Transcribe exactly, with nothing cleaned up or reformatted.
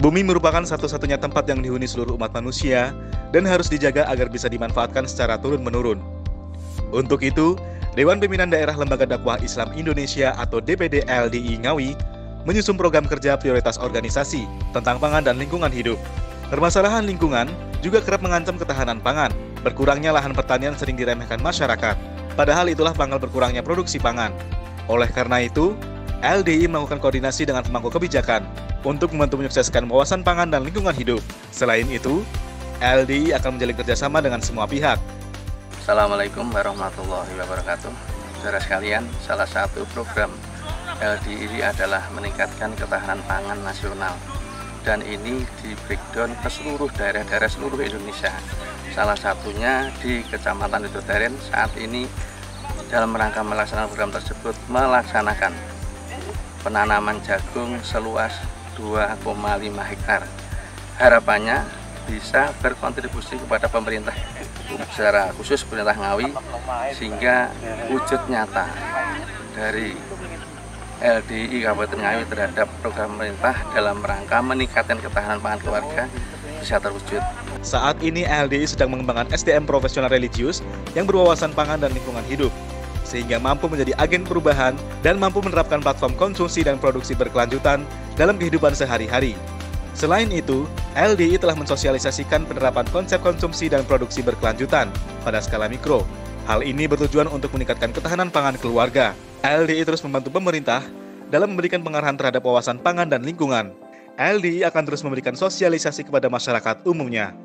Bumi merupakan satu-satunya tempat yang dihuni seluruh umat manusia dan harus dijaga agar bisa dimanfaatkan secara turun-menurun. Untuk itu, Dewan Pimpinan Daerah Lembaga Dakwah Islam Indonesia atau D P D L D I Ngawi menyusun program kerja prioritas organisasi tentang pangan dan lingkungan hidup. Permasalahan lingkungan juga kerap mengancam ketahanan pangan. Berkurangnya lahan pertanian sering diremehkan masyarakat, padahal itulah pangkal berkurangnya produksi pangan. Oleh karena itu, L D I melakukan koordinasi dengan pemangku kebijakan untuk membantu menyukseskan wawasan pangan dan lingkungan hidup. Selain itu, L D I akan menjalin kerjasama dengan semua pihak. Assalamualaikum warahmatullahi wabarakatuh. Saudara sekalian, salah satu program L D I adalah meningkatkan ketahanan pangan nasional. Dan ini di breakdown ke seluruh daerah-daerah seluruh Indonesia. Salah satunya di Kecamatan Widodaren saat ini dalam rangka melaksanakan program tersebut melaksanakan penanaman jagung seluas dua koma lima hektar. Harapannya bisa berkontribusi kepada pemerintah, secara khusus pemerintah Ngawi, sehingga wujud nyata dari L D I Kabupaten Ngawi terhadap program pemerintah dalam rangka meningkatkan ketahanan pangan keluarga bisa terwujud. Saat ini L D I sedang mengembangkan S D M profesional religius yang berwawasan pangan dan lingkungan hidup, sehingga mampu menjadi agen perubahan dan mampu menerapkan platform konsumsi dan produksi berkelanjutan dalam kehidupan sehari-hari. Selain itu, L D I telah mensosialisasikan penerapan konsep konsumsi dan produksi berkelanjutan pada skala mikro. Hal ini bertujuan untuk meningkatkan ketahanan pangan keluarga. L D I terus membantu pemerintah dalam memberikan pengarahan terhadap wawasan pangan dan lingkungan. L D I akan terus memberikan sosialisasi kepada masyarakat umumnya.